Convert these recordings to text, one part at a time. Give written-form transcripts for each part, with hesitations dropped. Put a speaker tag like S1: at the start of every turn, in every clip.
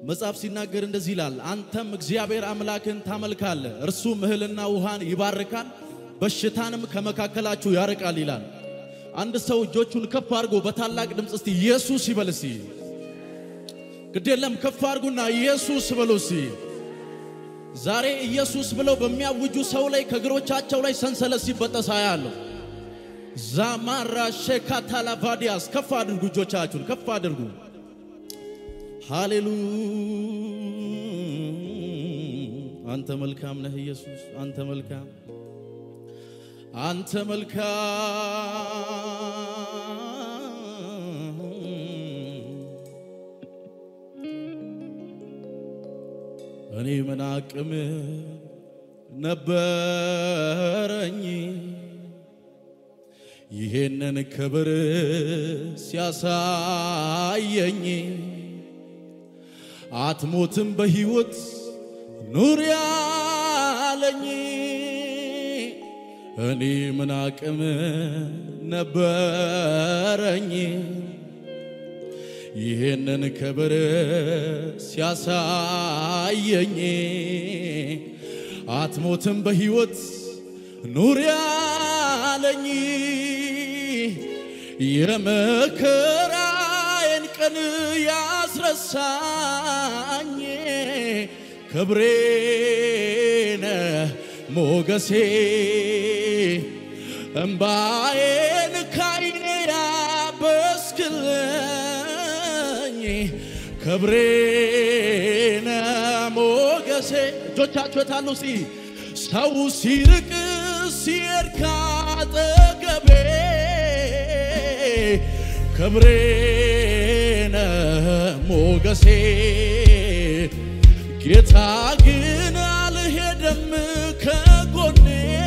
S1: መጽሐፍ ሲናገር እንደዚህ ይላል አንተም እግዚአብሔር አምላክን ታመልካለህ እርሱ እህልና ውሃን ይባርካል በሽታንም ከመካከላችሁ ያርቃል ይላል አንድ ሰው እጆቹን ከፍ አድርጎ በታላቅ ድምጽ እስቲ ኢየሱስ ይበል እስቲ ግዴለም ከፍ አድርጉና ኢየሱስ በሉ እስቲ ዛሬ ኢየሱስ ብለው በሚያውጁ ሰው ላይ ከግሮቻቸው ላይ ሰንሰለት ሲበጠስ አያለሁ ዛማራ ሸካታላ ቫዲያስ ከፍ አድርጉ እጆቻችሁን ከፍ አድርጉ ሃሌሉያ አንተ መልካም ነህ ኢየሱስ አንተ መልካም አንተ መልካም እኔ ምን አቅም ነበረኝ ይሄንን ክብር ሲያሳየኝ አትሞትም በሕይወት ኑር ያለኝ እኔ ምን አቅም ነበረኝ ይሄንን ክብር ሲያሳየኝ አትሞትም በሕይወት ኑር ያለኝ የመከራዬን ቀን ያስረሳኝ ክብሬነ ሞገሴ እምባዬን ካይኔ ያበስክልኝ ክብሬነ ሞገሴ እጆቻችሁ የታሉ እስቲ ሰው ሲርቅ ሲሄድ ካጠገቤ ክብሬነ ሞገሴ ጌታ ግን አልሄደም ከጎኔ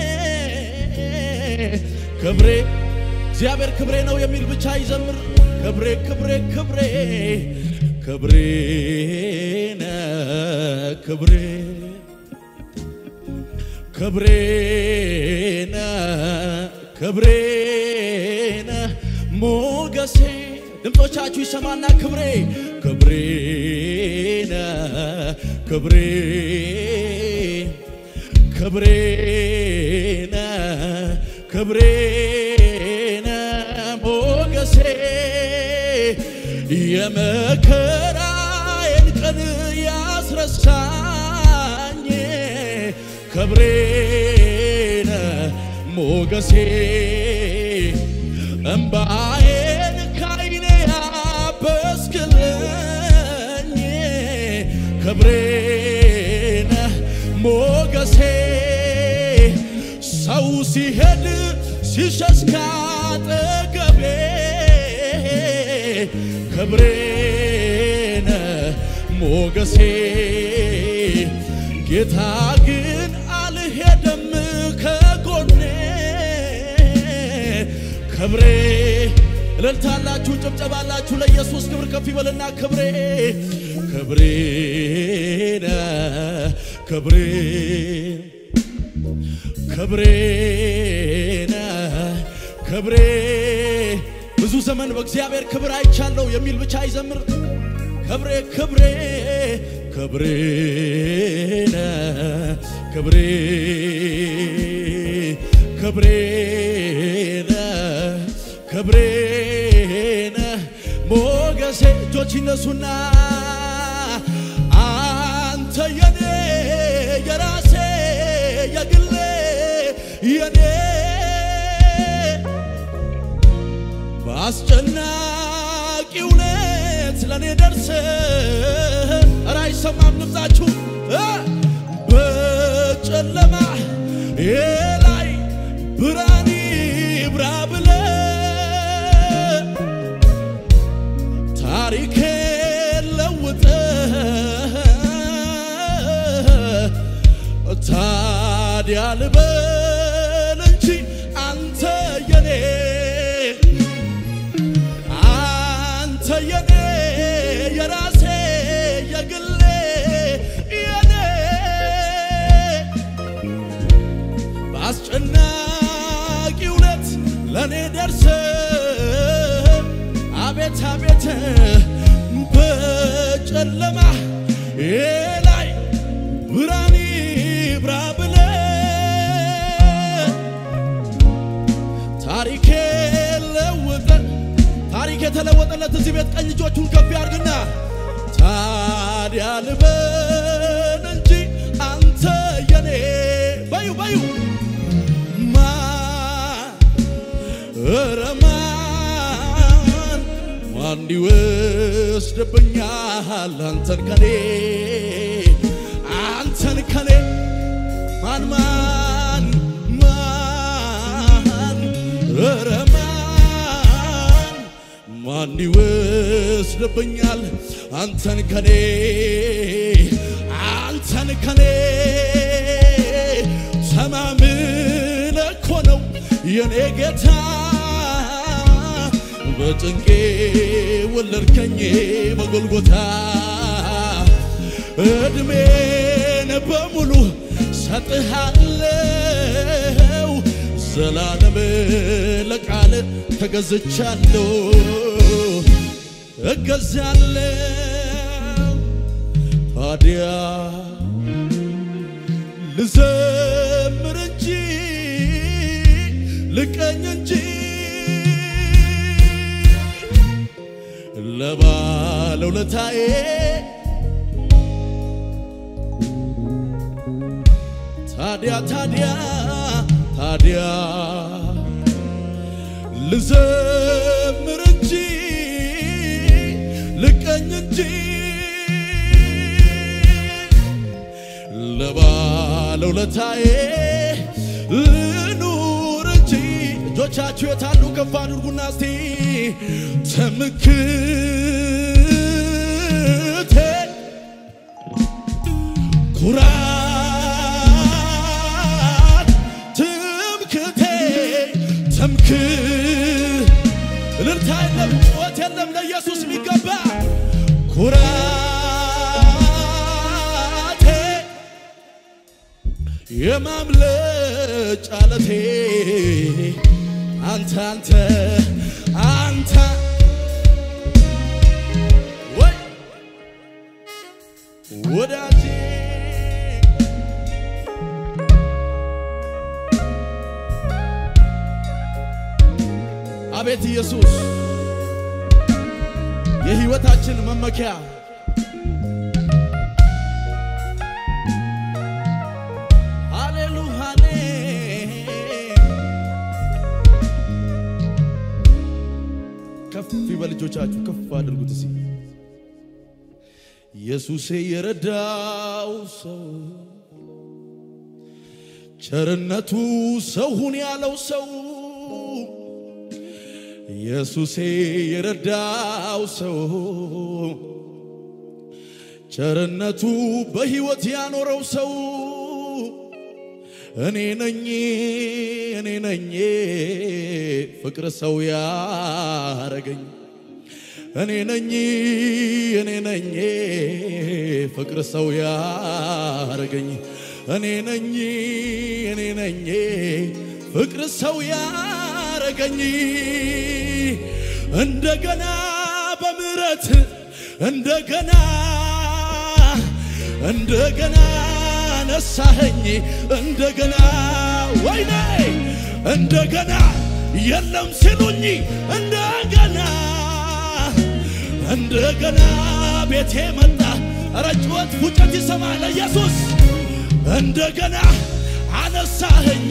S1: ክብሬ እግዚአብሔር ክብሬ ነው የሚል ብቻ ይዘምር ክብሬ ክብሬ ክብሬ ክብሬነ ክብሬ ክብሬነ ክብሬነ ሞገሴ ድምጾቻችሁ ይሰማና ክብሬ ክብሬነ ክብሬ ክብሬነ ክብሬነ ሞገሴ የመከራዬን ቀን ያስረሳኝ ክብሬነ ሞገሴ እምባዬን ካይኔ ያበስክልኝ ክብሬነ ሞገሴ ሰው ሲሄድ ሲሸሽ ካጠገቤ ክብሬነ ሞገሴ ጌታ ግን አልሄደም ከጎኔ ክብሬ እልልታላችሁ ጭብጨባላችሁ ለኢየሱስ ክብር ከፍ ይበልና ክብሬ ክብሬነ ክብሬ ክብሬነ ክብሬ ብዙ ዘመን በእግዚአብሔር ክብር አይቻለው የሚል ብቻ ይዘምር ክብሬ ክብሬ ክብሬነ ክብሬ ክብሬነ ክብሬነ ሞገሴ እጆች ይነሱና አንተ የኔ የራሴ የግሌ የኔ በአስጨናቂው ሌት ለኔ ደርሰ ራይ ሰማም ድምጻችሁ በጨለማ ላይ ብርሃን ይብራ ብለ ታሪኬ ለውጠ ታዲያ ልበል እንጂ አንተ የኔ የራሴ የግሌ የኔ በአስጨናቂው ሌት ለኔ ደርሰ አቤት አቤት በጨለማ የተለወጠለት እዚህ ቤት ቀኝ እጆቹን ከፍ ያርግና ታዲያ ልበል እንጂ አንተ የኔ ባዩ ማን ይወስድብኛል አንተን ከኔ ማን ይወስድብኛል አንተን ከኔ ተማምነ እኮ ነው የኔ ጌታ በጭንቄ ወለድከኝ በጎልጎታ እድሜን በሙሉ ሰጥሃለው ዘላለም ለቃል ተገዝቻለሁ እገዛለሁ ታዲያ ልዘምር እንጂ ልቀኝ እንጂ ለባለውለታዬ ታዲያ ልዘምር እንጂ ልቀኝ እንጂ ለባለውለታዬ ልኑር እንጂ እጆቻችሁ የታሉ ከፍ አድርጉና እስቲ ትምክህቴ ኩራት ትምክህቴ እልልታ የለም ጩኸት የለም ለኢየሱስ የሚገባ ኩራቴ የማምለጫ ዓለቴ አንተ ወይ ወዳጄ አቤት ኢየሱስ የሕይወታችን መመኪያ ሃሌሉያ ከፍ ይበልጆቻችሁ ከፍ አድርጉት እስኪ ኢየሱስ የረዳው ሰው ቸርነቱ ሰውን ያለው ሰው ኢየሱስ የረዳው ሰው ቸርነቱ በሕይወት ያኖረው ሰው እኔ ነኝ ፍቅር ሰው ያረገኝ እኔ ነኝ ፍቅር ሰው ያረገኝ እኔ ነኝ ፍቅር ሰው ያረገኝ እንደገና በምህረት እንደገና ነሳኸኝ እንደገና ወይኔ እንደገና የለም ሲሉኝ እንደገና ቤቴ መጣ ረጭወት ፉጨት ይሰማል ኢየሱስ እንደገና አነሳኸኝ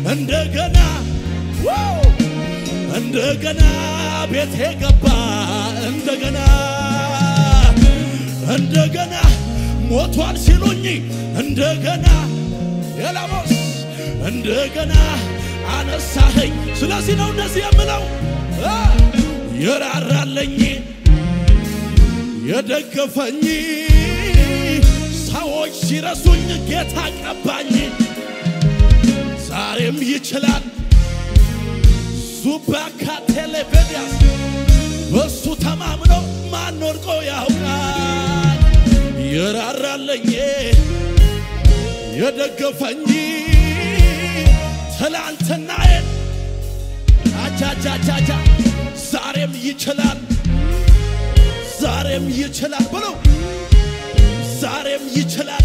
S1: እንደገና ቤቴ ገባ እንደገና ሞቷል ሲሉኝ እንደገና የላሞስ እንደገና አነሳኸኝ ስለዚህ ነው እንደዚህ የምለው የራራለኝ የደገፈኝ ሰዎች ሲረሱኝ ጌታ ቀባኝ ዛሬም ይችላል ሱባካ ቴሌቪዥን በሱ ተማምኖ ማን ወርቆ ያውቃል የራራለኝ የደገፈኝ ትላንትናዬን አቻቻቻቻ ዛሬም ይችላል ብሎ ዛሬም ይችላል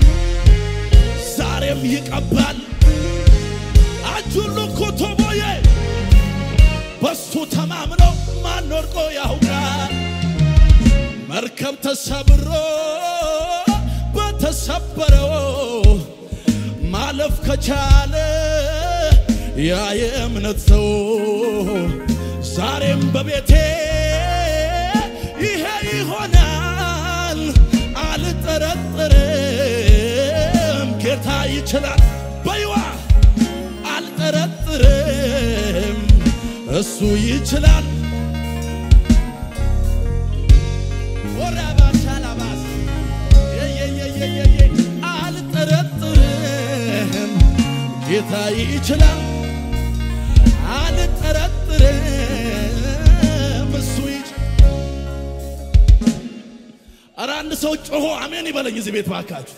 S1: ዛሬም ይቀባል አጁሉ ኮቶቦዬ በሱ ተማምኖ ማን ወርቆ ያው በተሰበረው ማለፍ ከቻለ ያ የእምነት ሰው ዛሬም በቤቴ ይሄ ይሆናል አልጠረጥርም ጌታ ይችላል በይዋ አልጠረጥርም እሱ ይችላል ወራባስ አላባስ አልጠረጥርም ጌታ ይችላል አልጠረጥርም እሱ ይችላል አራንድ ሰው ጮሆ አሜን ይበለኝ እዚህ ቤት ባካችሁ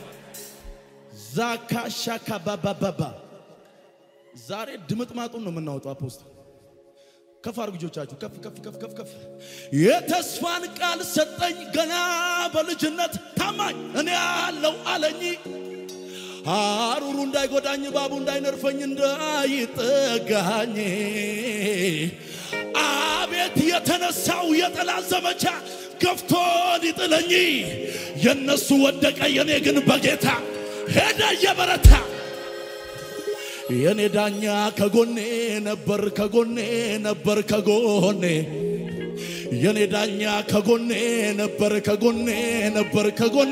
S1: ዛካሻካ ባባባባ ዛሬ ድምጥማጡን ነው የምናወጣው አፖስቶል ከፍ አርጉጆቻችሁ ከፍ የተስፋን ቃል ሰጠኝ ገና በልጅነት ታማኝ እኔ ያለው አለኝ አሩሩ እንዳይጎዳኝ ባቡ እንዳይነርፈኝ እንዳይጠጋኝ አቤት የተነሳው የጠላት ዘመቻ ገፍቶ ሊጥለኝ የነሱ ወደቀ የኔ ግን በጌታ ሄደ የበረታ የኔ ዳኛ ከጎኔ ነበር ከጎኔ የኔ ዳኛ ከጎኔ ነበር ከጎኔ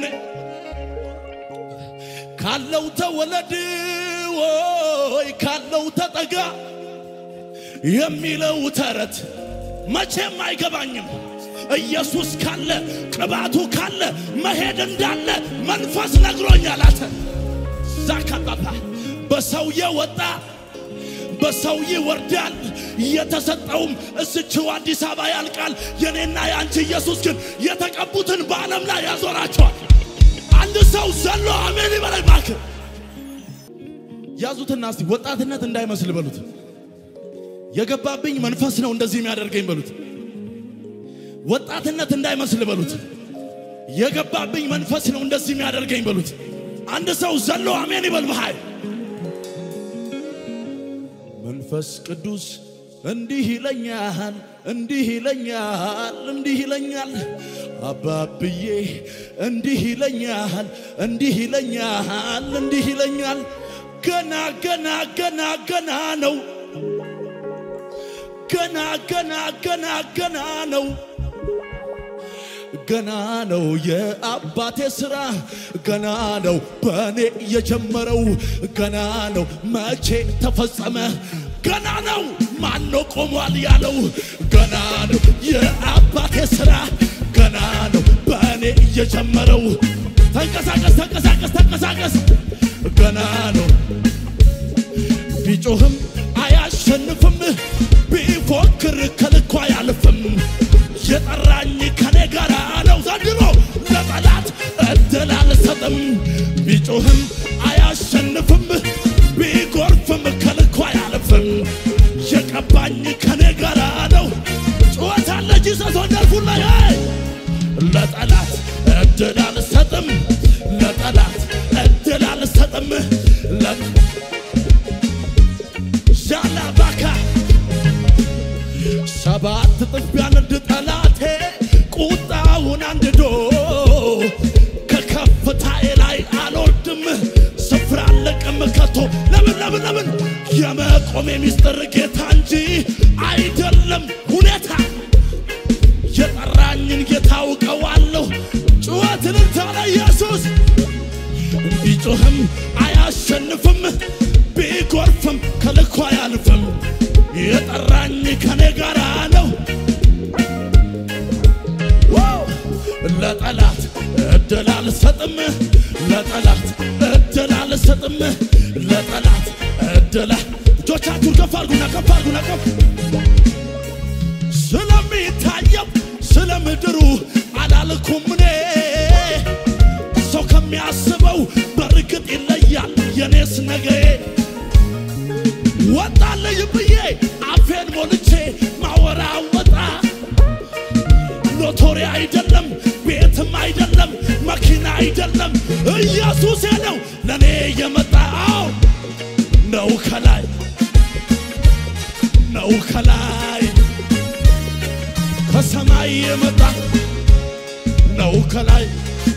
S1: ካለው ተወለድ ወይ ካለው ተጠጋ የሚለው ተረት መቼም አይገባኝም ኢየሱስ ካለ ቅባቱ ካለ መሄድ እንዳለ መንፈስ ነግሮኛል አተ ዛካባባ በሰው የወጣ በሰው ይወርዳል የተሰጠውም እዚችው አዲስ አበባ ያልቃል የኔና ያንቺ ኢየሱስ ግን የተቀቡትን በዓለም ላይ ያዞራቸዋል አንድ ሰው ዘሎ አሜን ይበል ባክ ያዙትና እስቲ ወጣትነት እንዳይመስል በሉት የገባብኝ መንፈስ ነው እንደዚህ የሚያደርገኝ በሉት ወጣትነት እንዳይመስል በሉት የገባብኝ መንፈስ ነው እንደዚህ የሚያደርገኝ በሉት አንድ ሰው ዘሎ አሜን ይበል በኃይል መንፈስ ቅዱስ እንዲህ ይለኛል አባብዬ እንዲህ ይለኛል ገና ነው ገና ነው የአባቴ ሥራ ገና ነው በኔ የጀመረው ገና ነው መቼ ተፈጸመ ገና ነው ማን ቆሟል ያለው ገና ነው የአባቴ ሥራ ገና ነው በኔ የጀመረው ተንቀሳቀስ ገና ነው ቢጮህም አያሸንፍም ቢፎክር ከልኳ ያልፍም የጠራኝ ከኔ ጋር ነው ዘንድሮ ለጠላት እድል አልሰጥም ቢጮህም አያሸንፍም ቢጎርፍም ከልኳ ያልፍም የቀባኝ ከኔ ጋር ነው ጩኸት አለ ጂሰስ ወንደርፉል ላይ ለጠላት እድል አልሰጥም ሻላባካ ሰባት ጥፍ ያነድ ጠላቴ ቁጣውን አንድዶ ከከፍታዬ ላይ አልወርድም ስፍራ አለቅም ከቶ ለምን የመቆሜ ሚስጥር ጌታ እንጂ አይደለም ሁኔታ የጠራኝን ጌታ አውቀዋለሁ ጩኸትን ታለ ኢየሱስ ቢጮህም አያሸንፍም ቢጎርፍም ከልኳ ያልፍም የጠራኝ ከኔ ጋር ነው ለጠላት እድል አልሰጥም ለጠላት እድል እጆቻችሁን ከፍ አድርጉና ስለሚታየው ስለምድሩ አላልኩም እኔ ሰው ከሚያስበው በርግጥ ይለያል የኔስ ነገሬ ወጣለኝ ብዬ አፌን ሞልቼ ማወራ ወጣ ሎቶሪ አይደለም ቤትም አይደለም መኪና አይደለም ኢየሱስ ነው ለኔ የመጣው ነው ከላይ ከሰማይ የመጣ ነው ከላይ